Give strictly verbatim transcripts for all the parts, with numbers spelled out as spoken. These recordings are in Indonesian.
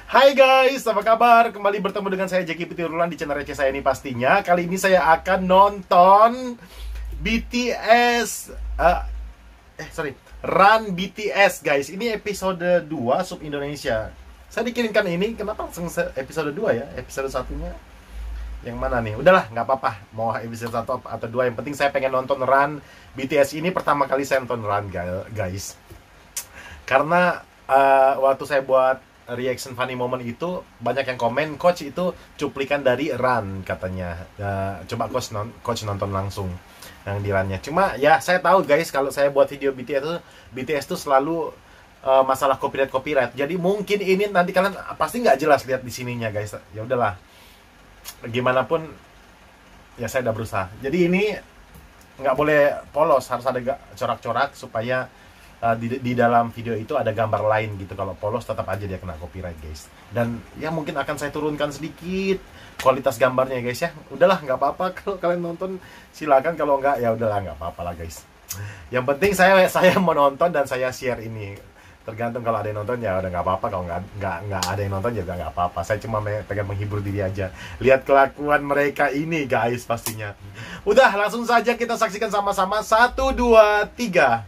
Hai guys, apa kabar? Kembali bertemu dengan saya Jeki Pitirulan di channel receh saya ini pastinya. Kali ini saya akan nonton B T S uh, Eh sorry Run B T S guys. Ini episode dua sub Indonesia. Saya dikirimkan ini, kenapa langsung episode dua ya? Episode satunya yang mana nih? Udahlah, nggak apa-apa. Mau episode satu atau dua, yang penting saya pengen nonton Run B T S ini. Pertama kali saya nonton Run guys. Karena uh, waktu saya buat reaction funny moment itu, banyak yang komen, coach itu cuplikan dari Run katanya. Uh, coba coach, non coach nonton langsung yang di Runnya. Cuma ya saya tahu guys, kalau saya buat video B T S itu, B T S itu selalu uh, masalah copyright copyright. Jadi mungkin ini nanti kalian pasti nggak jelas lihat di sininya guys. Ya udahlah, gimana pun ya saya udah berusaha. Jadi ini nggak boleh polos, harus ada corak-corak supaya Uh, di, di dalam video itu ada gambar lain gitu. Kalau polos tetap aja dia kena copyright guys. Dan ya mungkin akan saya turunkan sedikit kualitas gambarnya guys ya. Udahlah, nggak apa-apa kalau kalian nonton silakan, kalau nggak ya udahlah, nggak apa-apa lah guys. Yang penting saya saya mau nonton dan saya share ini. Tergantung, kalau ada yang nonton ya udah nggak apa-apa, kalau nggak nggak nggak ada yang nonton juga nggak apa-apa. Saya cuma pengen menghibur diri aja. Lihat kelakuan mereka ini guys pastinya. Udah, langsung saja kita saksikan sama-sama. Satu dua tiga.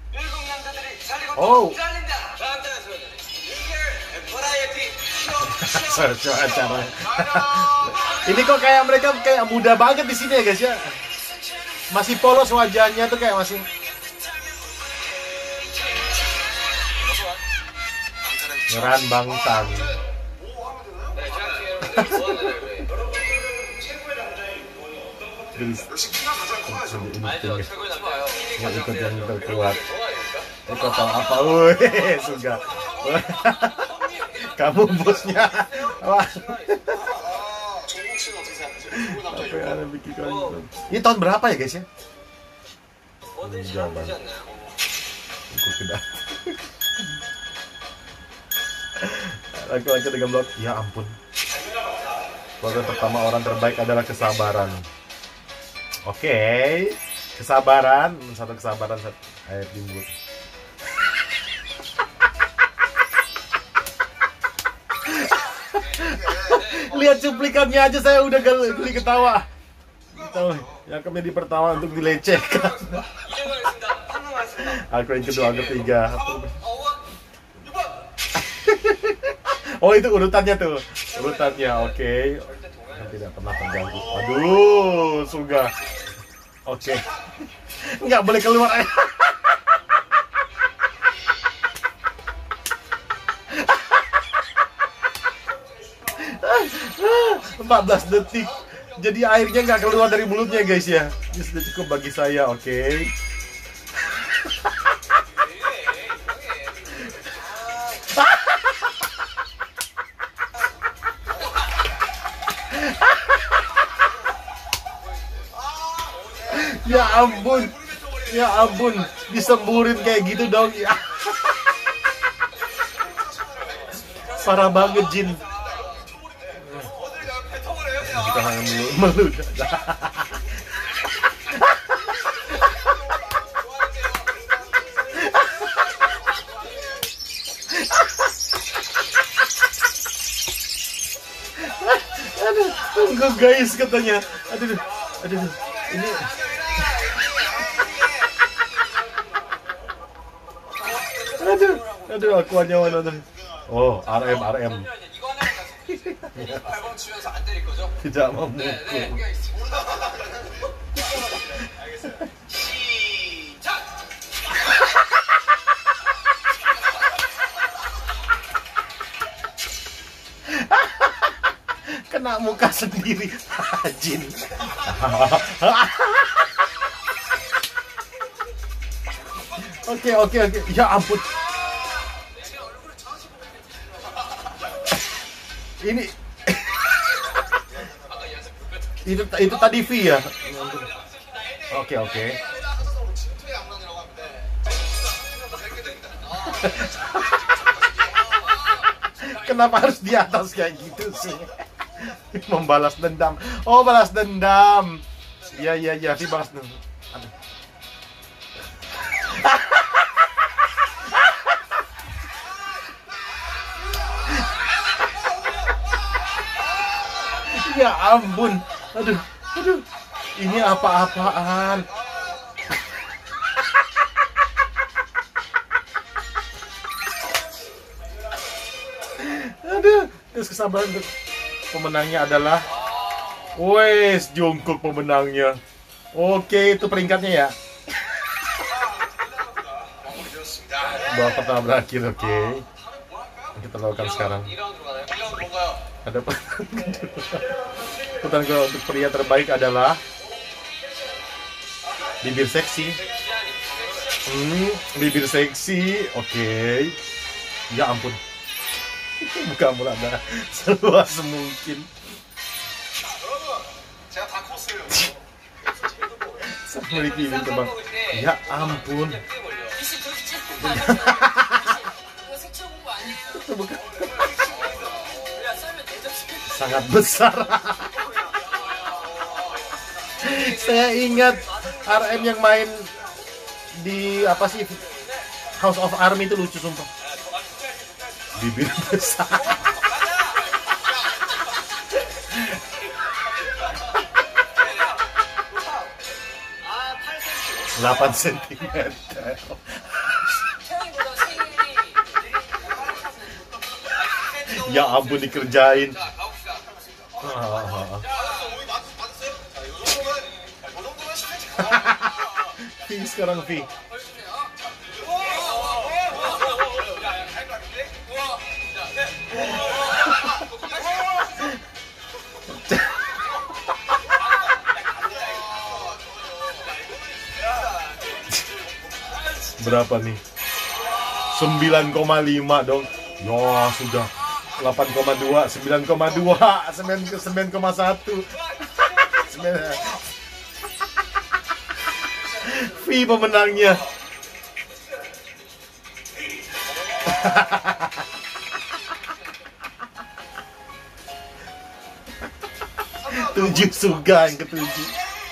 Oh, acara. Ini kok kayak mereka kayak muda banget di sini ya guys ya. Masih polos wajahnya tuh, kayak masih. Ngeran Bangtan. Yang ikut yang terkuat. Itu tahu apa? Wih, suga. Kamu bosnya. Wah. Ini tahun berapa ya guys ya? Jawaban. Ikut kedah. Laki-laki dengan blog. Ya ampun. Program pertama orang terbaik adalah kesabaran. Oke, okay. Kesabaran, satu kesabaran satu ayat timbul. Lihat cuplikannya aja saya udah geli ketawa. Tahu, yang komedi pertama untuk dilecehkan. Aku yang kedua, yang ketiga. Oh, itu urutannya tuh, urutannya, oke. Okay. Tidak pernah terganggu. Aduh, suga. Oke. Okay. Nggak boleh keluar. empat belas detik. Jadi airnya nggak keluar dari mulutnya guys ya. Ini sudah cukup bagi saya, oke. Okay. Ya ampun, ya ampun, disemburin kayak gitu dong ya. Parah banget Jin. Kita hanya meludah. Aduh, tunggu guys katanya. Aduh, aduh, ini. Aduh, aduh, aku hanya mau nonton. Oh, R M, R M. Tidak memukul. Kena muka sendiri, Jin. Oke, oke, oke. Ya ampun. Ini itu itu tadi V ya. Oke, oke. Kenapa harus di atas kayak gitu sih? Membalas dendam. Oh, balas dendam. Iya, iya, iya, V balas dendam. Aduh. Ya ampun. Aduh, aduh. Ini apa-apaan? Aduh, terus kesabaran untuk pemenangnya adalah wes Jungkook pemenangnya. Oke, itu peringkatnya ya. Babak pertama berakhir, oke. Kita lakukan sekarang. Ada putaran kedua untuk pria terbaik adalah bibir seksi. Hmm, bibir seksi, oke. Ya ampun. Buka mulut Anda seluas mungkin. Memiliki ini teman. Ya ampun. Sangat besar. Saya ingat R M yang main di apa sih House of Army itu lucu sumpah. Bibir besar. delapan sentimeter. Ya ampun dikerjain. Ah. V sekarang V. Berapa nih? sembilan koma lima dong. Ya sudah. delapan koma dua, sembilan koma dua, sembilan koma satu. V pemenangnya. Tujuh Suga yang ketujuh.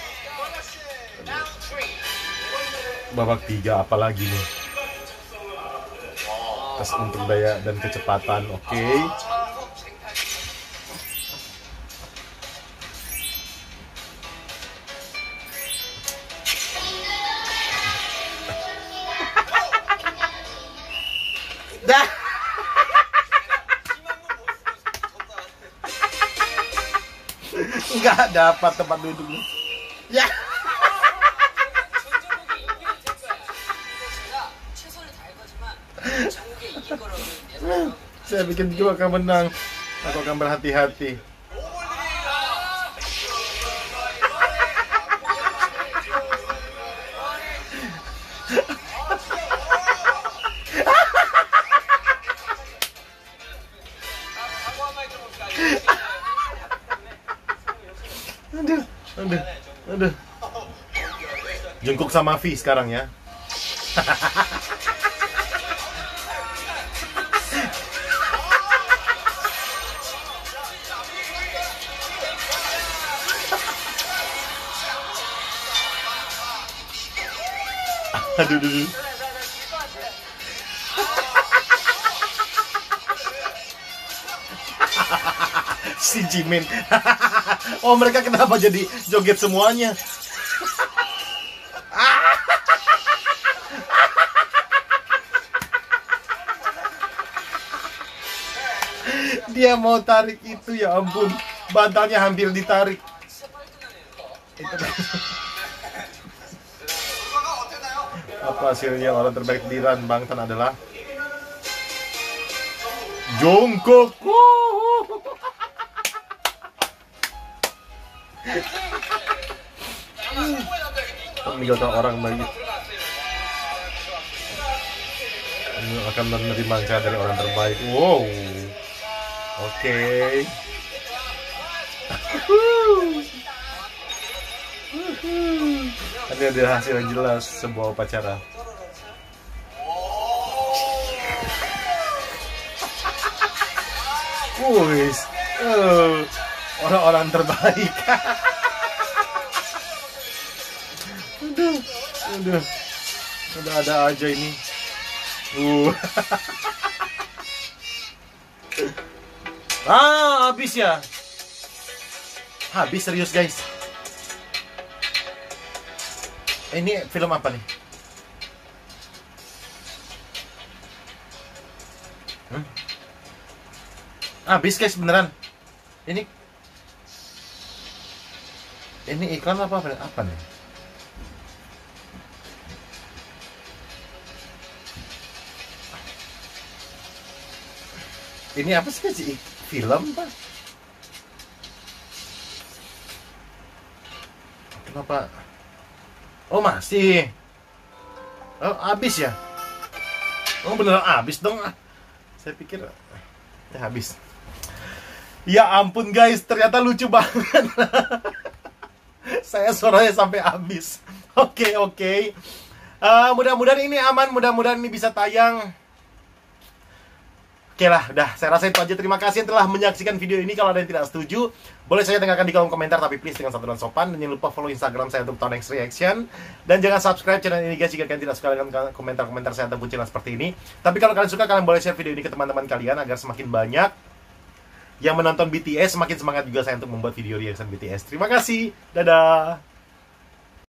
Babak tiga apalagi nih? Tes untuk daya dan kecepatan, oke. Okay. Dah. Nggak dapat tempat duduk. Ya. Saya bikin juga akan menang. Aku akan berhati-hati. Aduh, aduh, aduh. Jungkook sama V sekarang ya. Aduh, aduh, aduh. Si Jimin. Oh, mereka kenapa jadi joget semuanya? Dia mau tarik itu, ya ampun. Bantalnya hampir ditarik. Itu. Apa hasilnya? Orang terbaik di Run Bangtan adalah Jungkook. Meninggalkan orang banyak. Ini akan menerima angka dari orang terbaik. Wow. Oke. Okay. Ini ada hasil yang jelas sebuah upacara. Wis, uh, orang-orang terbaik. Aduh, aduh, udah ada aja ini. Uh. Ah, habis ya. Habis serius guys. Ini film apa nih? Hmm? Habis guys beneran. Ini Ini iklan apa apa, apa nih? Ini apa sih sih? Film pak? Kenapa? Oh masih. Oh habis ya? Oh beneran habis dong. Saya pikir ya habis. Ya ampun guys, ternyata lucu banget. Saya suaranya sampai habis. Oke okay, oke. Okay. Uh, mudah-mudahan ini aman, mudah-mudahan ini bisa tayang. Oke lah, udah. Saya rasa itu aja. Terima kasih yang telah menyaksikan video ini. Kalau ada yang tidak setuju, boleh saya tinggalkan di kolom komentar, tapi please dengan satu dan sopan. Dan jangan lupa follow Instagram saya untuk Tonex Reaction. Dan jangan subscribe channel ini guys jika kalian tidak suka dengan komentar-komentar saya ataupun channel seperti ini. Tapi kalau kalian suka, kalian boleh share video ini ke teman-teman kalian agar semakin banyak yang menonton B T S, semakin semangat juga saya untuk membuat video reaction B T S. Terima kasih. Dadah.